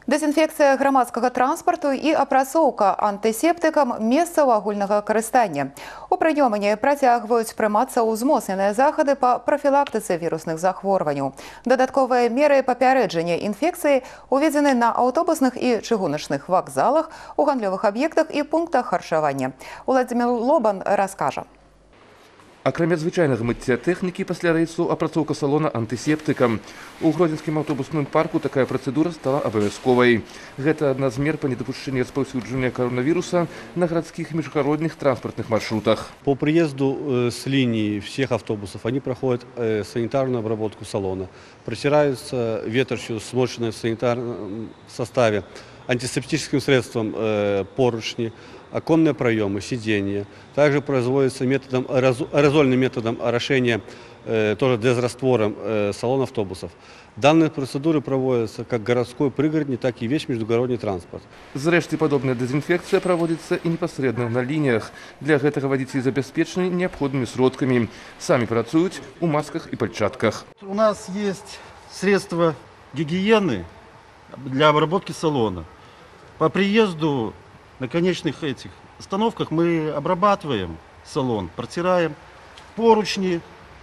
Дэзінфекцыя грамадскага транспарту і апрацоўка антысептыкам месцаў агульнага карыстання. У прыёмні працягваюць прымацца ўзмоцненыя захады па прафілактыцы вірусных захворванняў. Дадатковыя меры папярэджання інфекцыі уведзены на аўтобусных і чыгуначных вакзалах, у гандлёвых аб'ектах і пунктах харчавання. Уладзімір Лобан раскажа. Акрамя звычайнага мыцця тэхнікі пасля рэйсу апрацоўка салона антысептыкам. У гродзенскім аўтобусным парку такая працэдура стала абавязковай. Гэта адна з мер па недапушчэнні распаўсюджання коронавируса на городских и международных транспортных маршрутах. По приезду с линии всех автобусов они проходят санитарную обработку салона. Протираются ветошью, смоченной в санитарном составе, антисептическим средством поручни, оконные проемы, сиденья. Также производится аэрозольным методом орошения, тоже дезраствором салона автобусов. Данные процедуры проводятся как городской, пригородный, так и весь междугородний транспорт. Зрэшты, падобная дезинфекция проводится и непосредственно на линиях. Для гэтага водители забяспечаны необходимыми сродками. Сами працуюць у масках и перчатках. У нас есть средства гигиены для обработки салона. По приезду на конечных этих остановках мы обрабатываем салон, протираем поручни,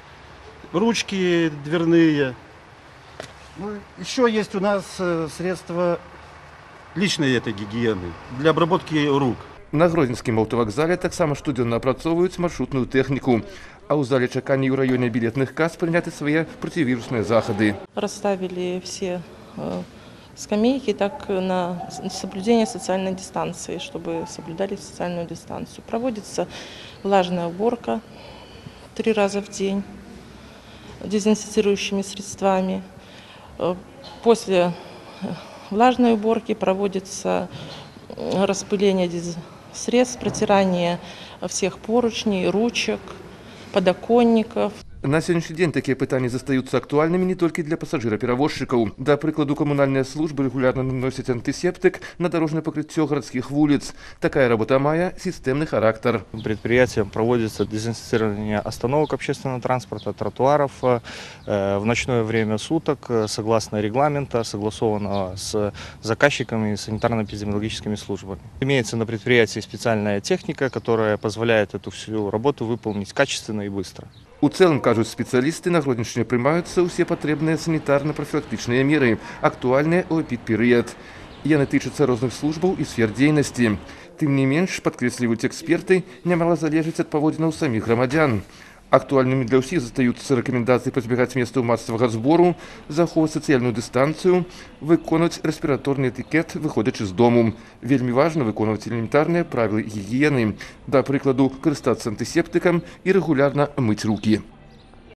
ручки дверные. Еще есть у нас средства личной этой гигиены для обработки рук. На Гродзенскім аўтавакзале таксама штодзённа апрацоўваюць маршрутную тэхніку. А ў зале чакання ў раёне билетных касс прыняты свае процівірусныя захады. Расставили все скамейки так на соблюдение социальной дистанции, чтобы соблюдали социальную дистанцию. Проводится влажная уборка 3 раза в день дезинфицирующими средствами. После влажной уборки проводится распыление средств, протирание всех поручней, ручек, подоконников. На сённяшні дзень такія пытанні застаюцца актуальнымі не толькі для пасажыра-перавозчыкаў. Да прыкладу, камунальныя службы регулярно наносяць антысептык на дорожное покрытие городских улиц. Такая работа мае системный характер. Предприятием проводится дезинфицирование остановок общественного транспорта, тротуаров в ночное время суток, согласно регламента, согласованного с заказчиками и санитарно-эпидемиологическими службами. Имеется на предприятии специальная техника, которая позволяет эту всю работу выполнить качественно и быстро. У цэлым, кажуць спецыялісты, на Гродзеншчыне прымаюцца ўсе патрэбныя санітарна-прафілактычныя меры, актуальныя ў эпідперыяд. Яны тычацца розных службаў і сфер дзейнасці. Тым не менш, падкрэсліваюць эксперты, нямала залежыць ад паводзінаў саміх грамадзян. Актуальными для ўсіх застаюцца рэкамендацыі пазбегаць месцаў масавага збору, захоўваць сацыяльную дыстанцыю, выконваць рэспіраторны этыкет, выходзячы з дому. Вельмі важна выконваць элементарныя правілы гігіены, да прыкладу, карыстацца антысептыкам і рэгулярна мыць рукі.